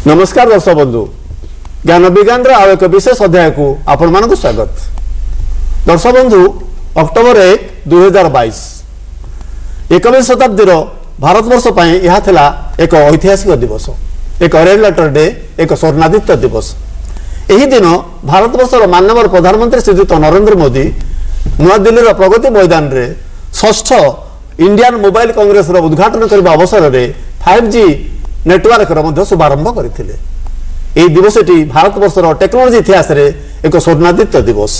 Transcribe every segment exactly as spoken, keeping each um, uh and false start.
नमस्कार दर्शक बंधु ज्ञान विज्ञान आउ एक विशेष अध्याय को आपण मानक स्वागत। दर्शक बंधु अक्टोबर एक दुई हजार बैश एकविश शताब्दी भारतवर्ष यह थिला एक ऐतिहासिक दिवस, एक रेड लेटर डे, एक स्वर्णादित्य दिवस। यही दिन भारतवर्षर माननीय प्रधानमंत्री श्रीयुक्त नरेंद्र मोदी नवा दिल्ली प्रगति मैदान रे षष्ठ इंडियन मोबाइल कांग्रेस उद्घाटन करने अवसर में फाइव जी नेटवर्क शुभारंभ करथिले। एही दिवसटी भारतवर्षर टेक्नोलोजी इतिहास रे एक स्वर्णादित्य दिवस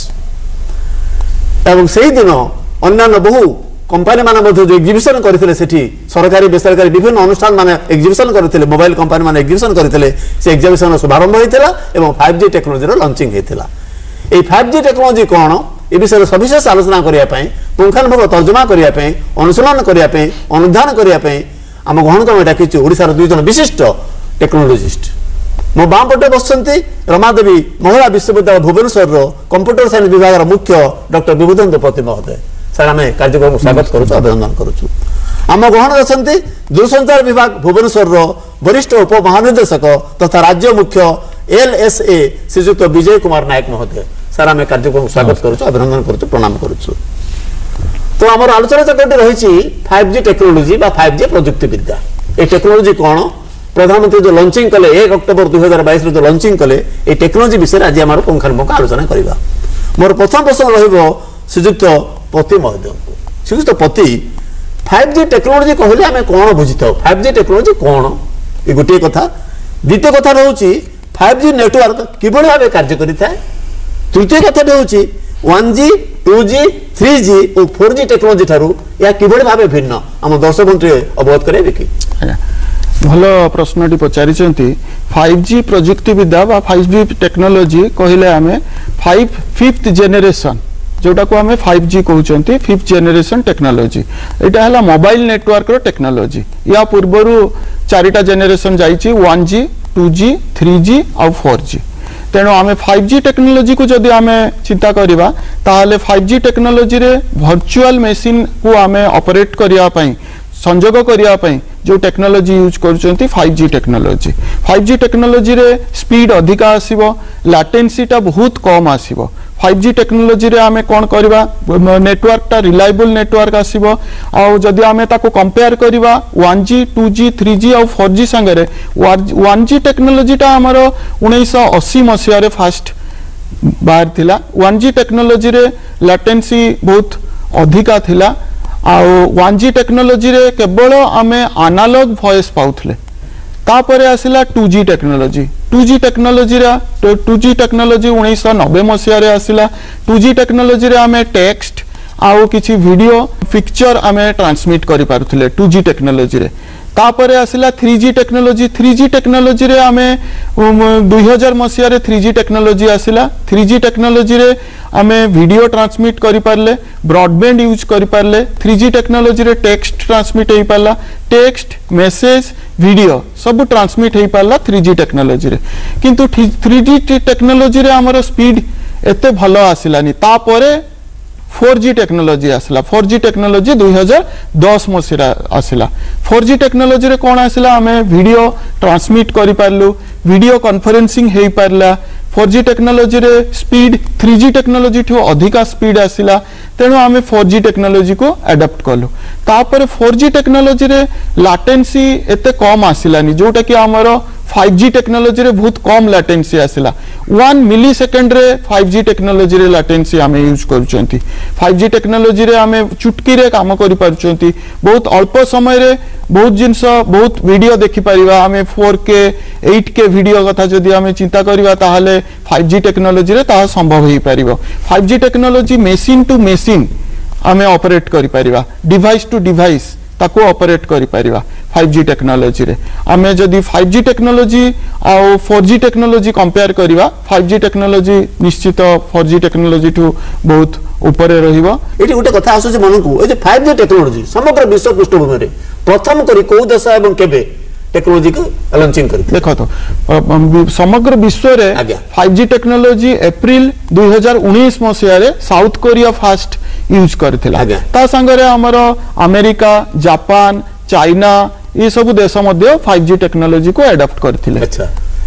एवं सही दिन अन्य बहु कंपनी माने जो एग्जिबिशन करथिले सेठी सरकारी बेसरकारी विभिन्न अनुष्ठान माने एग्जिबिशन करथिले, मोबाइल कंपनी माने एग्जिबिशन करथिले। से एग्जिबिशन शुभारंभ होइतिला एवं फाइव जी टेक्नोलोजी रो लॉन्चिंग होइतिला। एही फाइव जी टेक्नोलोजी कोन ए विषय सविशेष आलोचना करिया पई, पुंखानुपुंख तर्जमा करिया पई, अनुशीलन करिया पई, अनुधान करिया पई आम ग्रहण कम डाकिछु ओडिशार दुई जन विशिष्ट टेक्नोलोजिस्ट। मो बाम पटे बसचंती रमादेवी महिला विश्वविद्यालय भुवनेश्वर कंप्यूटर साइंस विभाग मुख्य डॉक्टर विभूषण देवपति महोदय। सर आम कार्यक्रम स्वागत करुछु, अभिनंदन करुछु। आम ग्रहण अछंती दूरसंचार विभाग भुवनेश्वर वरिष्ठ उप महानिर्देशक तथा राज्य मुख्य एलएसए श्रीयुक्त विजय कुमार नायक महोदय। सर आम कार्यक्रम स्वागत करुछु, अभिनंदन करुछु, प्रणाम करुछु। तो आम आलोचना चक्रटी रही फाइव जी टेक्नोलोजी बा फाइव जी प्रजुक्ति विद्या। ये टेक्नोलोजी कौन प्रधानमंत्री जो लॉन्चिंग कले एक अक्टोबर दुई हजार बैश जो लॉन्चिंग कले ये टेक्नोलोजी विषय आज आम पुंखानुपुंख आलोचना करवा। मोर प्रथम प्रश्न श्रीयुक्त पति महोदय। श्रीयुक्त पति फाइव जी टेक्नोलोजी कहले आम कौन बुझी था? फाइव जी टेक्नोलोजी कौन ये गोटे कथा। द्वितीय कथा रोचे फाइव जी नेटवर्क किभली भाव कार्य करें। तृतीय कथा हूँ one G two G three G और फोर जी टेक्नोलोजी ठारू या किभली भाव भिन्न आम दर्शक बंधु अवगत करेंगे कि? भल प्रश्नटी पचारिचंती। फाइव जी प्रजुक्ति विद्या बा फाइव जी टेक्नोलोजी कहले आमे फाइव फिफ्थ जेनेरेशन जोटा को आमे फाइव जी कहउचंती फिफ्थ जेनेरेशन टेक्नोलोजी। एटा हला मोबाइल नेटवर्क रो टेक्नोलोजी। या पूर्वरु चारिटा जेनेरेशन जाईची one G two G three G और फोर जी। तेणु आमे फाइव जी टेक्नोलोजी को जदि आमे चिंता करिबा ताहले फाइव जी टेक्नोलोजी रे वर्चुअल मशीन को आमे ऑपरेट करिया पई संजोग करिया पई जो टेक्नोलोजी यूज करचंती five G technology. Five G technology रे स्पीड अधिका आसीबो, लैटेंसी टा बहुत कम आसीबो। फाइव जी टेक्नोलोजी रे आमे कोन करबा नेटवर्क टा रिलायबल नेटवर्क आसीबो। आ जदि आमे ताको कंपेयर करिबा one G two G three G और फोर जी संगे वन जी टेक्नोलोजी टा हमर उन्नीस सौ अस्सी मसिया रे फास्ट बाहर थिला। वन जी टेक्नोलोजी रे लैटेंसी बहुत अधिका थिला। आउ वन जी टेक्नोलोजी रे केवल आमे एनालॉग वॉइस पाउथले। तापरे आसिला two G technology. Two G technology रे टू जी टेक्नोलोजी उन्नीस सौ नब्बे मसिया रे आसिला। टू जी टेक्नोलोजी रे आमे टेक्स्ट आउ किछि वीडियो पिक्चर आमे ट्रांसमिट करि पारुथले टू जी टेक्नोलोजी रे। तापरे आसिला three G technology. Three G technology रे आमे दो हज़ार मसिया रे थ्री जी टेक्नोलोजी आसिला। थ्री जी टेक्नोलोजी रे आमे वीडियो ट्रांसमिट करि पारले, ब्रॉडबैंड यूज करि पारले। थ्री जी टेक्नोलोजी रे टेक्स्ट ट्रांसमिट हेई पारला, टेक्स्ट मैसेज वीडियो सब ट्रांसमिट हेई पारला थ्री जी टेक्नोलोजी रे। किंतु थ्री जी टेक्नोलोजी रे हमर स्पीड एते भलो आसिलानी। तापरे फोर जी टेक्नोलोजी आसला। फोर जी टेक्नोलोजी दो हज़ार दस मसिया आसला। फोर जी टेक्नोलोजी रे कोन आसला आमे वीडियो ट्रांसमिट करि पारलु, वीडियो कॉन्फ्रेंसिंग हेई पारला। फोर जी टेक्नोलोजी रे स्पीड थ्री जी टेक्नोलोजी ठो अधिका स्पीड आसिला। तेणु आमे फोर जी टेक्नोलोजी को अडॉप्ट कलु। तापर फोर जी टेक्नोलोजी रे लैटेंसी एते कम आसिलानी जोटा कि हमर फाइव जी टेक्नोलोजी रे बहुत कम लैटेंसी आसिला। वन मिली सेकेंड रे फाइव जी टेक्नोलोजी रे लैटेंसी आमे यूज करूचंती। फाइव जी टेक्नोलोजी रे आमे चुटकी रे काम करि पारुचंती। बहुत अल्प समय रे बहुत जिनस बहुत वीडियो देखि परिबा। आमे फोर के एट के वीडियो कथा जदि आमे चिंता करिबा ताहाले फाइव जी टेक्नोलोजी रे ताहा संभव हेई परिबो। Five G technology machine to machine आमे ऑपरेट करि परिबा, डिवाइस टू डिवाइस ताको ऑपरेट करि परिबा फाइव जी टेक्नोलोजी रे। आमे जदि फाइव जी टेक्नोलोजी आ फोर जी टेक्नोलोजी कंपेयर करिबा फाइव जी टेक्नोलोजी निश्चित फोर जी टेक्नोलोजी ठू बहुत ऊपर रहिबो। एटी गुटे कथा आसुचे मनकु ए जे फाइव जी टेक्नोलोजी समग्र विश्व पृष्ठभूमि रे प्रथम करी को देश एवं केबे टेक्नोलोजी को लॉन्चिंग करी? देखो तो समग्र विश्व रे फाइव जी टेक्नोलोजी अप्रैल दो हज़ार उन्नीस मसिया रे साउथ कोरिया फास्ट यूज करथिला। ता संगरे हमर अमेरिका, जापान, चाइना ये सब देश मध्य फाइव जी टेक्नोलोजी को अडॉप्ट करथिले। अच्छा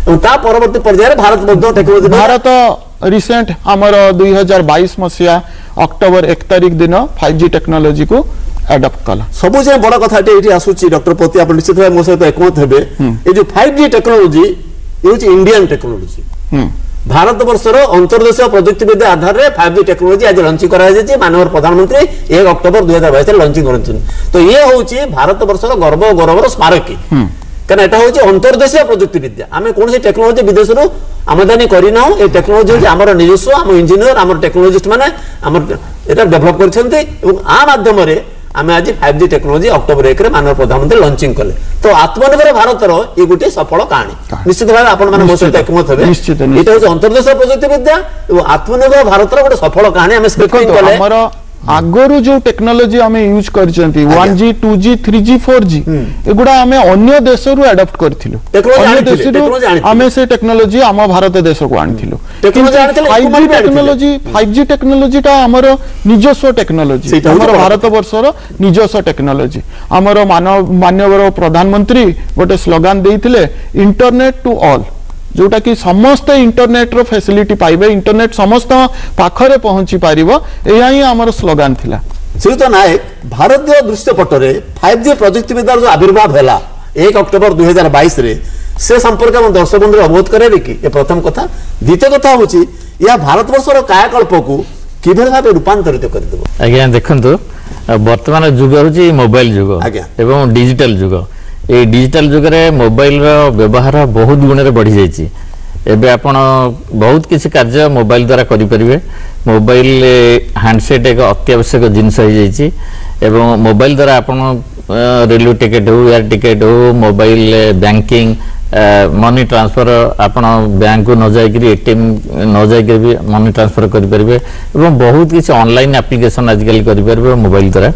ता परवर्ती पर्यायर भारत मध्य टेक्नोलॉजी भारत रिसेंट आमर दुई हजार बैश मसीहा अक्टोबर एक तारिख दिन फाइव जी टेक्नोलॉजी को एडप्ट कला सबु जे बड़ कथा एटी आसुची डॉक्टर पति आप निश्चित भाव मो सहित एकमत हेबे ए जो फाइव जी टेक्नोलॉजी ये इंडियन टेक्नोलॉजी भारत वर्षर अंतर्देशीय प्रजुक्ति विद्या आधार में फाइव जी टेक्नोलॉजी आज लंचिंग करा जायछि माननीय प्रधानमंत्री एक अक्टोबर दुई हजार बाईस लंचिंग करछन तो ये होची भारत वर्षर गर्व गौरवर स्मारकी कारण एटा होची अंतर्देशीय प्रजुक्ति विद्या आमे कोन से टेक्नोलॉजी विदेश रु आमदानी करिना ए टेक्नोलॉजी होची हमर निजस्व हम इंजीनियर हमर टेक्नोलॉजिस्ट माने हमर एटा डेवलप करछन्ते एवं आ माध्यम रे आमे आज फाइव जी टेक्नोलॉजी अक्टोबर एक रे माननीय प्रधानमंत्री लंचिंग कले तो आत्मनिर्भर भारत रो ये गोटे सफल कहानी निश्चित भाव आपण माने मो सहित एकमत हेबे एटा होची अंतर्देशीय प्रजुक्ति विद्या एवं आत्मनिर्भर भारत रो गोटे सफल कहानी आमे स्क्रिप्टिंग कले हमर आगरु जो टेक्नोलॉजी हमें यूज करचंती one G two G three G four G एगुडा हमें अन्य देश रु अडॉप्ट करथिलु अन्य देश रु हमें से टेक्नोलॉजी हम भारत देश को आनिथिलु five G technology five G technology टा हमर निजस्व टेक्नोलॉजी हमर भारत वर्षर निजस्व टेक्नोलॉजी हमर मानव माननीय प्रधानमंत्री गोटे स्लोगन देइथिले इंटरनेट टू ऑल जोटा कि समस्त इंटरनेट रो फैसिलिटी पाइबे इंटरनेट समस्त पाखरे पहुंची पारिबो एया ही हमर स्लोगन थिला श्रीयुत नायक भारतीय दृश्यपट रे फाइव जी प्रजुक्ति विद्यार जो आविर्भाव हैला एक अक्टोबर दुई हजार बाईस रे से संपर्क हम दर्शक बंधु अवगत कराबे कि ए प्रथम कथा द्वितीय कथा होची या भारत वर्षर कायाकल्प को किभल भाबे रूपांतरित कर देबो आज्ञा देखंतु वर्तमान युग होची मोबाइल युग एवं डिजिटल युग ये डिजिटल जुग रे मोबाइल रो व्यवहार बहुत गुण रे बढ़ी जाइछि एबे आपण बहुत किसी कार्य मोबाइल द्वारा करि परिबे मोबाइल हैंडसेट एक अत्यावश्यक जिनस हो जाइछि एवं मोबाइल द्वारा आपण रेलवे टिकट हो एयर टिकट हो मोबाइल बैंकिंग मनी ट्रांसफर आपण बैंक को न जाय एटीएम न जाय भी मनी ट्रांसफर करि परिबे एवं बहुत किसी ऑनलाइन एप्लीकेशन आजकल करि परिबे मोबाइल द्वारा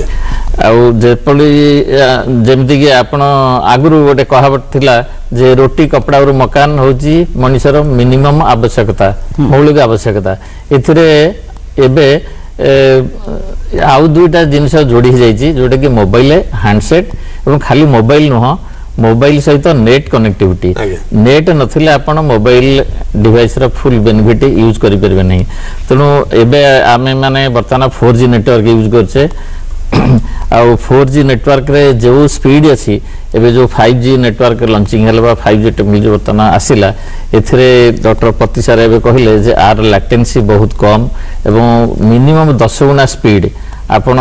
आउ जेपली जेमति कि आपण आगुरु गोटे कहावत थिला जे रोटी कपड़ा और मकान होची मनुष्यर मिनिमम आवश्यकता मौलिक आवश्यकता एथिरे एबे आउ दुईटा जिनिस जोड़ी जाइछि जोटा कि मोबाइल हैंडसेट एवं खाली मोबाइल नुह मोबाइल सहित नेट कनेक्टिविटी नेट नथिले आपण मोबाइल डिवाइस रा फुल बेनिफिट यूज करि परबे नहीं तेणु एबे आमे माने वर्तमान फोर जी नेटवर्क यूज करछे आउ फोर जी नेटवर्क रे जो स्पीड अछि एबे जो फाइव जी नेटवर्क लॉन्चिंग हलबा फाइव जी टेक्नोलॉजी वर्तमान आसिला एथिरे डॉक्टर पति सर एबे कहिले जे आर लैटेंसी बहुत कम एवं मिनिमम दस गुना स्पीड आपण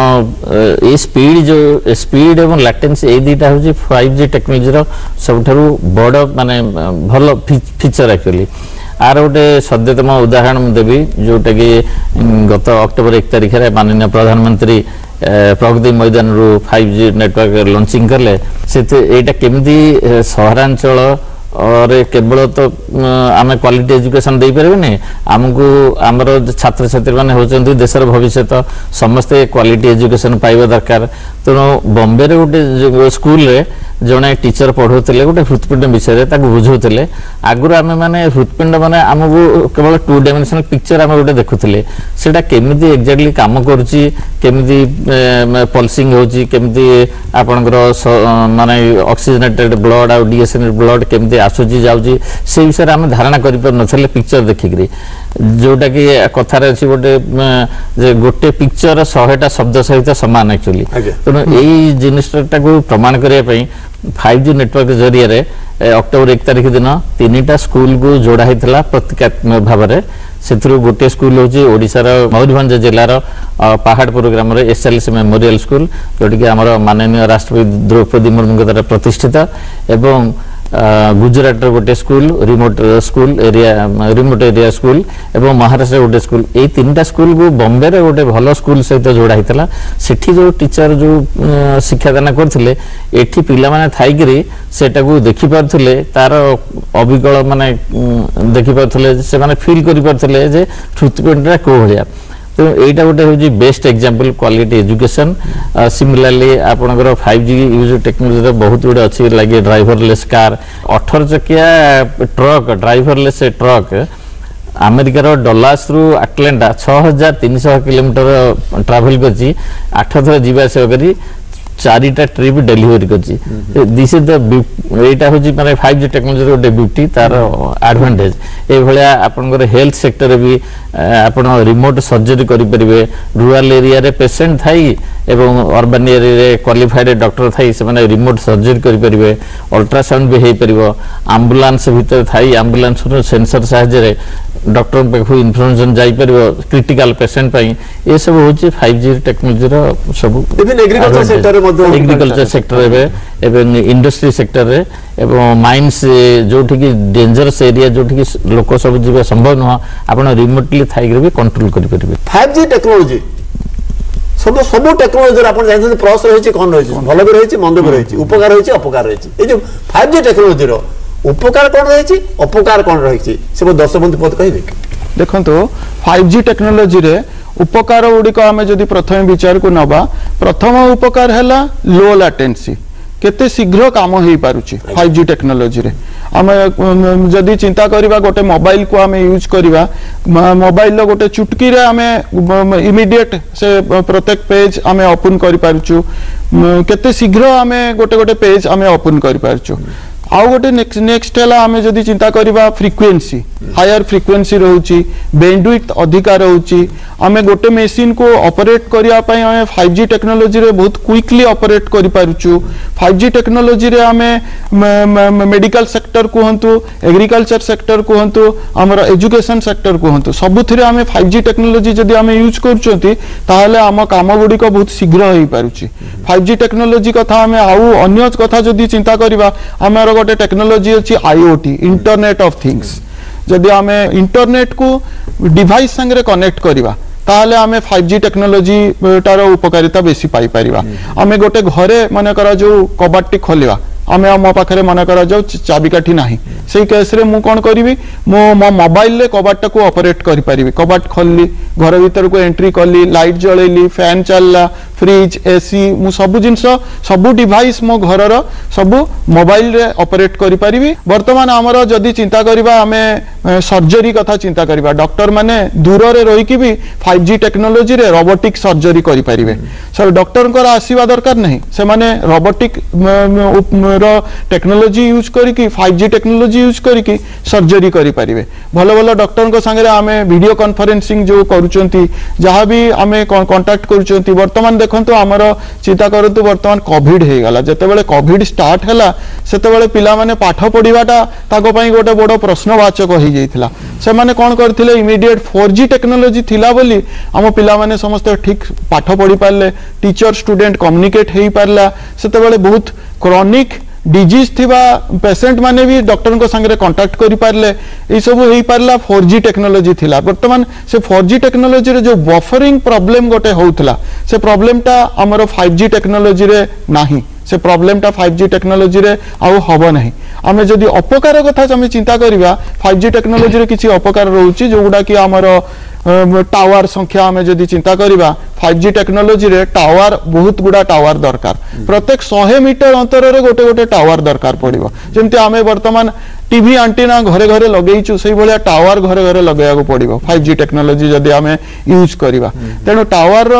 ए स्पीड जो स्पीड एवं लैटेंसी ए दीटा होची फाइव जी टेक्नोलॉजी रो सबठारु बड़ माने भलो फीचर एक्चुअली आर गोटे सद्यतम उदाहरण देवी जोटा कि गत अक्टोबर एक तारिख रे माननीय प्रधानमंत्री प्रगति मैदान रु फाइव जी नेटवर्क लॉन्चिंग करले से एटा केमदी सहरांचल और केवल तो आम क्वालिटी एजुकेशन दे पारे आमको आमर छात्र छात्री मैंने होती देशर भविष्य समस्ते क्वालिटी एजुकेशन पाइबा दरकार तेणु बॉम्बे रे गोटे स्कूल रे जड़े टीचर पढ़ाते गोटे हृत्पिंड विषय बुझाते आगुरी आम मैंने हृत्पिंड मैंने आमको केवल टू डायमेंशनल पिक्चर आम गोटे देखुले सेटा केमिति एक्जाक्टली काम करुच्ची केमिति पल्सिंग होची केमिति आपनकर माने ऑक्सीजनेटेड ब्लड आ डीएसएन ब्लड केमिति आसुची जाउची से विषय आम धारणा करि पर नथले पिक्चर देखिकरी जोटा कि कथार अच्छी गोटे जे गोटे पिक्चर शहेटा शब्द सहित समान एक्चुअली तेणु यही जिनिसटा को प्रमाण करने फाइव जी नेटवर्क जरिए अक्टोबर एक तारिख दिन तीन टा स्कूल को जोड़ा होता प्रतीकात्मक भाव में से गोटे स्कूल हूँ ओडिशार मयूरभंज जिलार पहाड़पुर ग्राम एसएलसी मेमोरियल स्कूल जोटी कि आम माननीय राष्ट्रपति द्रौपदी मुर्मू द्वारा प्रतिष्ठित एवं गुजरात गोटे school remote school area remote area school एवं महाराष्ट्र गोटे स्कूल ये तीन टा स्कूल को बॉम्बे रे गोटे भल स्कूल सहित जोड़ा होता सेठी जो टीचर जो शिक्षादान करथिले एठी पिला माने थाइकरी सेटा को देखि पारथुले तार अविकल माने देखि पारथुले से माने फील करि पारथुले जे हृत्पिंडरा को भलिया तो एटा गोटे हूँ best example quality education similarly आपनकर फाइव जी यूज टेक्नोलॉजी बहुत गुड़े अच्छी लगे ड्राइवरलेस कार अठर चकिया ट्रक ड्राइवरलेस ट्रक अमेरिकार डलास रु आटलांटा छह हजार तीन सौ किलोमीटर ट्रावेल कर आठ थर जीवा आसा करी चारिटा ट्रिप डेलीवरी करछि दिस इज द एटा होछि माने फाइव जी टेक्नोलॉजी रो डे ब्यूटी तार एडवांटेज ए भलिया आपनकर हेल्थ सेक्टर भी आपण रिमोट सर्जरी करि परिबे रूरल एरिया रे पेशेंट थाई एवं अर्बन एरिया रे क्वालिफाइड डॉक्टर थाई से माने रिमोट सर्जरी करि परिबे अल्ट्रासाउंड भी हे परिबो एम्बुलेंस भीतर थाई एम्बुलेंस रो सेंसर सहायता रे डॉक्टर पाखु इन्फॉर्मेशन जाई परिबो क्रिटिकल पेशेंट पई ए सब होछि फाइव जी टेक्नोलॉजी रो सब इवन एग्रीकल्चर सेक्टर रे मध्य एग्रीकल्चर सेक्टर रे एवं इंडस्ट्री सेक्टर रे एवं माइंस जोठी की डेंजरस एरिया जोठी की लोक सब जीवा संभव न आपण रिमोटली थाई भी कंट्रोल करि परिबे फाइव जी टेक्नोलॉजी सब सब टेक्नोलॉजी आपण जानते प्लस रहिछि कोन रहिछि भलो भी रहिछि मंद भी रहिछि उपकार रहिछि अपकार रहिछि ए जो फाइव जी टेक्नोलॉजी रो उपकार कोन रहिछि अपकार कोन रहिछि सब दर्शक बंधु पद कहिबे देखंतो फाइव जी टेक्नोलॉजी रे उपकार गुड़िक आम जदि प्रथम विचार को नबा प्रथम उपकार है लो लाटेंसी केते शीघ्र काम हो पारुछि फाइव जी टेक्नोलॉजी रे आम जदि चिंता करबा गोटे मोबाइल को आम यूज करबा मोबाइल गोटे चुटकी रे आम इमिडिएट से प्रत्येक पेज आम ओपन कर पारुछु केते शीघ्र आम गोटे गोटे पेज आम ओपन कर पारुछु आउ गोटे नेक्स्ट है आम जदि चिंता करबा फ्रिक्वेंसी हायर फ्रिक्वेंसी रोची बैंडविड्थ अधिका रोची आम गोटे मशीन को ऑपरेट करिया पई आम फाइव जी टेक्नोलॉजी रे बहुत क्विकली ऑपरेट करि पारुछु फाइव जी टेक्नोलॉजी रे आम मेडिकल सेक्टर कहंतु एग्रीकल्चर सेक्टर कहंतु हमर एजुकेशन सेक्टर कहंतु सबुथिरे आम फाइव जी टेक्नोलॉजी जदि आम यूज करछंती ताहले आम काम गुडी को बहुत शीघ्र होई पारुछि फाइव जी टेक्नोलॉजी कथा आम आउ अन्य कथा जदि चिंता करबा हमर गोटे टेक्नोलॉजी अछि आईओटी इंटरनेट ऑफ थिंग्स जदि आम इंटरनेट को डिवाइस संगे कनेक्ट करवा ताहले आमे फाइव जी टेक्नोलॉजी तार उपकारिता बेसी पाई परिबा आमे गोटे घरे माने करा जो कबाटी खोलिवा आमे मो पाखरे माने करा जो चाबिकाठी नाही सेही केस रे मु कोन करिवि मो मो मोबाइल ले कबाट को ऑपरेट करि परिबि कबाट खोलली घर भीतर को एंट्री करली लाइट जळैली फैन चलला फ्रिज एसी मु सब जिंस सब डिवाइस मो घरर सब मोबाइल रे ऑपरेट करि परिबि वर्तमान हमर जदी चिंता करबा आमे सर्जरी कथा चिंता करबा डॉक्टर माने दूर रे रही कि भी फाइव जी टेक्नोलॉजी रे रोबोटिक सर्जरी करि परिबे सर डॉक्टर को आसीबा दरकार नहीं से माने रोबोटिक रो टेक्नोलॉजी यूज करी कि फाइव जी टेक्नोलॉजी यूज करी कि सर्जरी करि परिबे भलो भलो डॉक्टर को संगे आमे वीडियो कॉन्फ्रेंसिंग जो करूचंती जहां भी आमे कांटेक्ट करूचंती वर्तमान देखंतु हमर चिंता करतु वर्तमान कोविड हे गला जते बेले कोविड स्टार्ट हला सेते बेले पिला माने पाठ पढिबाटा ताको पई गोटे बडो प्रश्नवाचक हो जाइथिला से माने कोन करथिले इमीडिएट फोर जी टेक्नोलॉजी थिला बोली हम पिला माने समस्त ठीक पाठ पढि पारले टीचर स्टूडेंट कम्युनिकेट हेई पारला सेते बेले बहुत क्रॉनिक डिजीज थिबा पेशेंट माने भी डॉक्टर को संगे कांटेक्ट करि पारले ई सब हेई पारला फोर जी टेक्नोलॉजी थिला वर्तमान से फोर जी टेक्नोलॉजी रे जो बफरिंग प्रॉब्लम गोटे होउतला से प्रॉब्लम टा हमर फाइव जी टेक्नोलॉजी रे नाही से प्रॉब्लम टा फाइव जी टेक्नोलॉजी रे आउ हबो नाही आमे जदी अपकार कथा हम चिंता करिवा फाइव जी टेक्नोलॉजी रे किछि अपकार रहउची जो गुडा कि हमर टावर संख्या आमे जदी चिंता करिवा फाइव जी टेक्नोलॉजी रे टावर बहुत गुडा टावर दरकार प्रत्येक सौ मीटर अंतर रे गोटे गोटे टावर दरकार पड़िबो जेंति आमे वर्तमान टीवी एंटीना घरे घरे लगेइछु सेही भलिया टावर घरे घरे लगाया पड़िबो फाइव जी टेक्नोलॉजी जदी आमे यूज करिवा तेनो टावर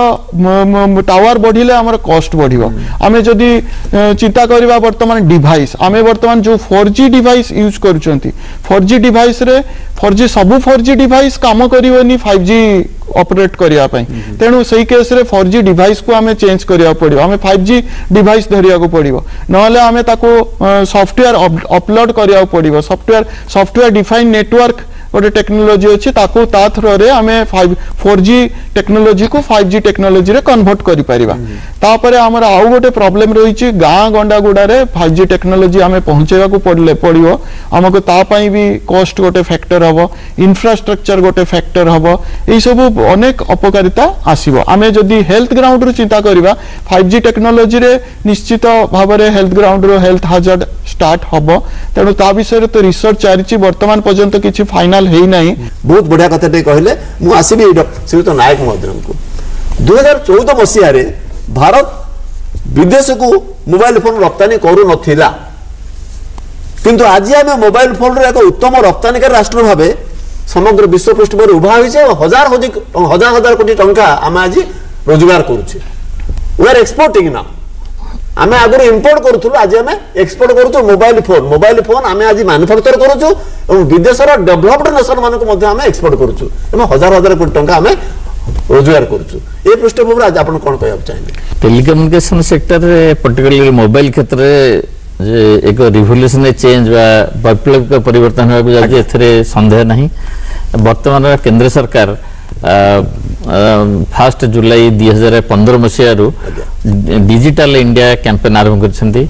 टावर बढ़िले हमर कॉस्ट बढ़िबो आमे जदी चिंता करिवा वर्तमान डिवाइस आमे वर्तमान जो फोर जी डिवाइस यूज करूचंती फोर जी डिवाइस रे फोर जी सब फोर जी डिवाइस काम करिवनी फाइव जी ऑपरेट करिया पई तेनु सही केस रे फोर जी डिवाइस को हमें चेंज करिया पड़िबो हमें फाइव जी डिवाइस धरिया को पड़िबो नहले हमें ताको सॉफ्टवेयर अपलोड करिया पड़िबो सॉफ्टवेयर सॉफ्टवेयर डिफाइन नेटवर्क गोटे टेक्नोलॉजी अच्छी ताको ता थ्रो रे हमें फाइव फोर जी टेक्नोलॉजी को फाइव जी टेक्नोलॉजी रे कन्वर्ट करि परिबा तापरे हमर आउ गोटे प्रॉब्लम रही छि गां गंडा गुडा रे फाइव जी टेक्नोलॉजी हमें पहुंचेवा को पड़ले पड़िबो हमको ता पई भी कॉस्ट गोटे फैक्टर हबो इंफ्रास्ट्रक्चर गोटे फैक्टर हबो ए सब अनेक अपकारिता आसीबो आमे जदी हेल्थ ग्राउंड रो चिंता करिवा फाइव जी टेक्नोलॉजी रे निश्चित भाव रे हेल्थ ग्राउंड रो हेल्थ हाजर्ड स्टार्ट हबो तेनु ता विषय रे तो रिसर्च चारिछि वर्तमान पर्यंत किछि फाइनल हेई नाही बहुत बढ़िया कथा ते कहले मु आसीबी श्रीयुत नायक महोदय को दो हज़ार चौदह मसीहा रे भारत विदेश को मोबाइल फोन रप्तानी करू नथिला किंतु आज आमे मोबाइल फोन रे एक उत्तम रप्तानीकारी राष्ट्र भाबे समग्र विश्व पृष्ठ पर उभा होइছে हजार हजार हजार कोटी टंका आम आज रोजगार करूछे वी आर एक्सपोर्टिंग नाउ आमे आगुरी इंपोर्ट करूथुलु आज आमे एक्सपोर्ट करूछु मोबाइल फोन मोबाइल फोन आमे आज मैन्युफैक्चर करूछु एवं विदेशर डेवलप्ड नेशन मानको मध्ये आमे एक्सपोर्ट करूछु एवं हजार हजार कोटी टंका आमे रोजगार करूछु ए पृष्ठभूमि आज आपण कोन कहब चाहेंगे टेलीकम्युनिकेशन सेक्टर रे पर्टिकुलरली मोबाइल क्षेत्र रे जे एक रिवोल्यूशनरी चेंज बा वैप्लविक परिवर्तन होगा जाजे एथरे संदेह नहीं वर्तमान केंद्र सरकार फास्ट जुलाई दुई हजार पंद्रह मसीह डिजिटल इंडिया कैंपेन आरंभ करछंती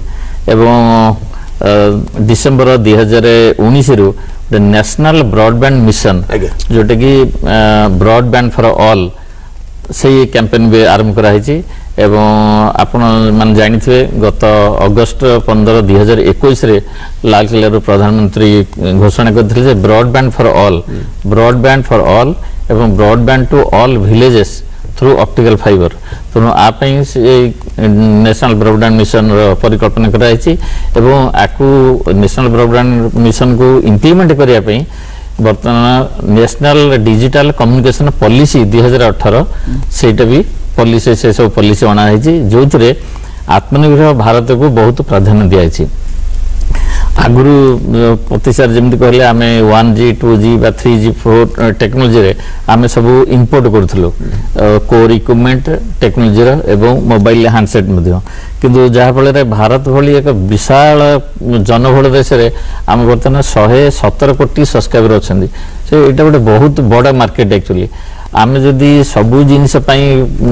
एवं डिसेंबर दुई हजार उन्नीस रु नेशनल ब्रॉडबैंड मिशन जोटा कि ब्रॉडबैंड फॉर ऑल से कैंपेन भी आरंभ कराई एवं आपण मान जानिथिबे गत अगस्त पंद्रह दुई हजार इक्कीस रे लाल किला प्रधानमंत्री घोषणा करथिले जे broadband for all broadband for all एवं broadband to all villages through optical fibre तो आप नेशनल ब्रॉडबैंड मिशन परिकल्पना कराई एवं आकु नेशनल ब्रॉडबैंड मिशन को इम्प्लीमेंट करिया पई वर्तमान नेशनल डिजिटल कम्युनिकेशन पॉलिसी दुई हजार अठारह सेटा भी पॉलिसी से सब पॉलिसी अना है जो आत्मनिर्भर भारत को बहुत प्राधान्य दिया आगुरु प्रतिसार जमी कहले आमे वन जी टू जी बा थ्री जी फोर टेक्नोलोजी रे आमे सब इंपोर्ट करथलो कोर इक्विपमेंट टेक्नोलोजी रे एवं मोबाइल हैंडसेट मध्ये किंतु जहा फल रे भारत भली एक विशाल जनबहुल देश रे आमे वर्तमान एक सौ सत्रह कोटी सब्सक्राइबर अछंदी से एटा गोटे बहुत बड़ा मार्केट एक्चुअली आमे जदि सबु जिनिस पई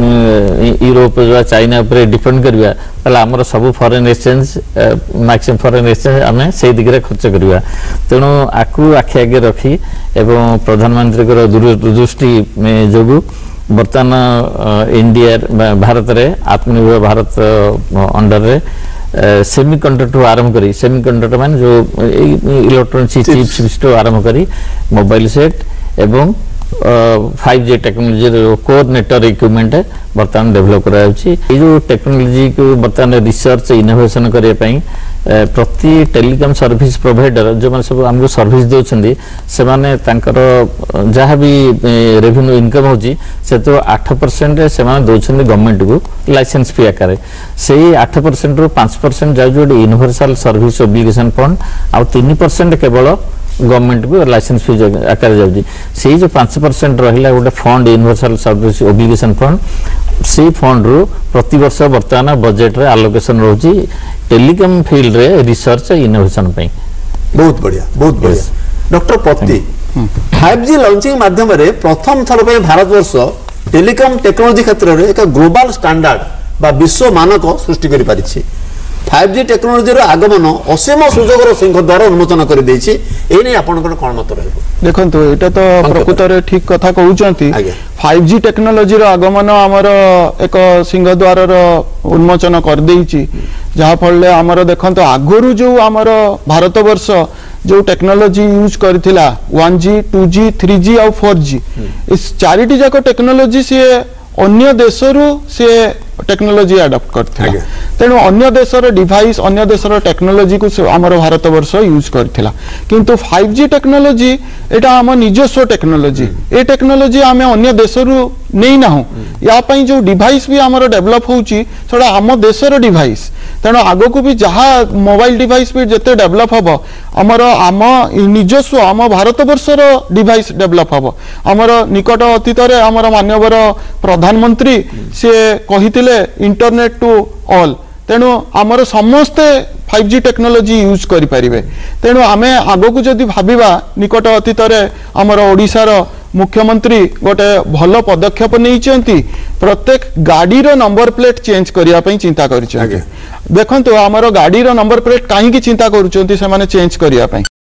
यूरोप या चाइना पर डिपेंड करबा तला हमर सब foreign exchange maximum foreign exchange आमे से दिगरे खर्च करबा तेणु आकु आखि आगे रखी एवं प्रधानमंत्री को दूरदृष्टि जोगु वर्तमान इंडिया भारत रे आत्मनिर्भर भारत अंडर रे सेमी कंडक्टर आरंभ करी सेमी कंडक्टर मान जो इलेक्ट्रॉनिक चिप्स आरंभ करी मोबाइल सेट एवं five G technology core network equipment बर्तमान डेवलप करा जो टेक्नोलॉजी को बर्तमान रिसर्च इनोवेशन करने प्रति टेलीकॉम सर्विस प्रोवाइडर जो मैंने सब आमको सर्विस दौरान से माने जहाँ भी रेवेन्यू इनकम होची से तो आठ परसेंट से दौरान गवर्नमेंट को लाइसेंस फी आकार से आठ परसेंट रु पांच परसेंट जाऊँ यूनिवर्सल सर्विस ओब्लिगेशन फंड आ तीन परसेंट केवल गवर्नमेंट को लाइसेंस फी आकार जाऊँगी से जो पांच परसेंट रहा गोटे fund universal service obligation fund से फंड रु प्रति वर्ष वर्तमान बजेट रे आलोकेशन रोची टेलीकॉम फील्ड रे रिसर्च इनोवेशन पे बहुत बढ़िया बहुत बढ़िया डॉक्टर पति फाइव जी लॉन्चिंग माध्यम रे प्रथम थर पे भारत वर्ष टेलीकॉम टेक्नोलॉजी क्षेत्र रे एक ग्लोबल स्टैंडर्ड बा विश्व मानक सृष्टि करि पारिछि फाइव जी टेक्नोलॉजी रो आगमन असीम सुजोगर सिंह द्वारा उन्मोचन कर देछि ए नै आपनकर कोन मत रहबो देखंतु एटा तो प्रकृत रे ठीक कथा कहउचंती फाइव जी टेक्नोलॉजी रो आगमन हमर एक सिंह द्वार रो उन्मोचन कर देछि जहा फलले हमर देखंतु आगरु जो हमर भारत वर्ष जो टेक्नोलॉजी यूज करथिला one G two G three G और फोर जी इस चारिटी जाक टेक्नोलॉजी से अन्य देशरू से टेक्नोलॉजी अडॉप्ट करथिला तेणु अन्य देशर डिवाइस अन्य देशर टेक्नोलॉजी को आमर भारत वर्ष यूज करथिला किंतु फाइव जी टेक्नोलॉजी एटा आम निजस्व टेक्नोलॉजी ए टेक्नोलॉजी आम अन्य देशरू नहीं ना या पई जो डिवाइस भी आमर डेवलप होउची सेटा आम देशर डिवाइस तेणु आगो को भी जहाँ मोबाइल डिवाइस भी जिते डेवलप हम आमर आम निजस्व आम भारत वर्षर डिवाइस डेवलप हम आमर निकट अतीत आमर मानवर प्रधानमंत्री से कहिथिले इंटरनेट टू ऑल तेणु आमर समस्ते फाइव जी टेक्नोलॉजी यूज करि परिबे तेणु आमे आगो को जदि भाबिबा निकट अतीत आमर ओडिशार मुख्यमंत्री गोटे भल पदक्षेप नहीं प्रत्येक गाड़ी रो नंबर प्लेट चेंज करिया पई चिंता करिसेंती देखंतु आमर गाड़ी रो नंबर प्लेट काहे की चिंता करूचंती से माने चेंज करिया पई